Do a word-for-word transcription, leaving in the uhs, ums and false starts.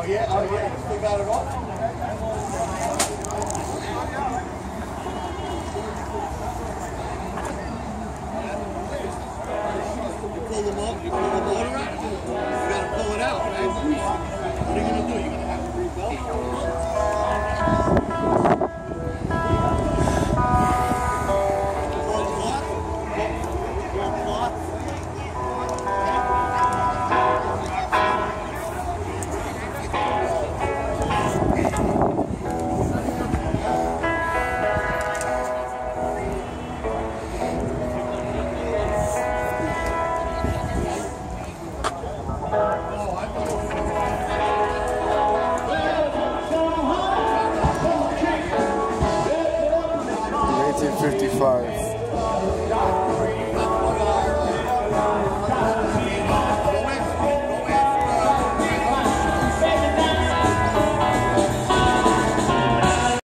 Oh yeah, oh yeah, still got it all? You pull them up, you pull the motor out, you gotta pull it out, right? What are you gonna do? You're gonna have to rebuild? nineteen fifty-five.